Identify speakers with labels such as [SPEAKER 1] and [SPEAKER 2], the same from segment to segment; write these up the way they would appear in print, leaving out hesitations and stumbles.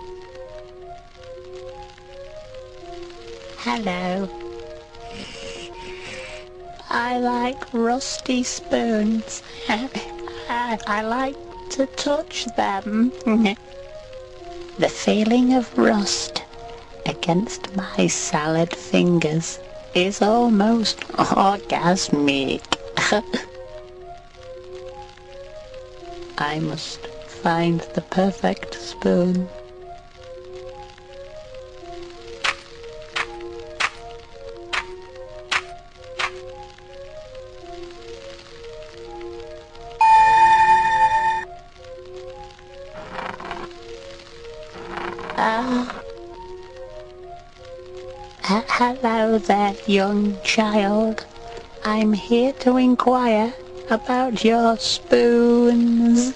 [SPEAKER 1] Hello. I like rusty spoons. I like to touch them. The feeling of rust against my salad fingers is almost orgasmic. I must find the perfect spoon. Hello there, young child. I'm here to inquire about your spoons.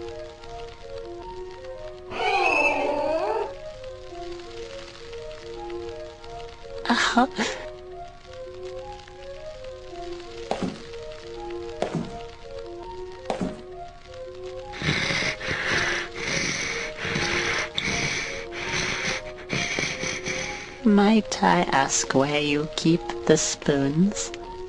[SPEAKER 1] Might I ask where you keep the spoons?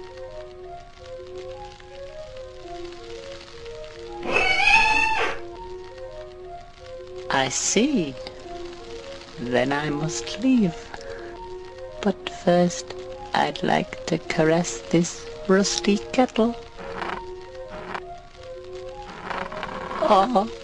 [SPEAKER 1] I see. Then I must leave. But first, I'd like to caress this rusty kettle. Oh.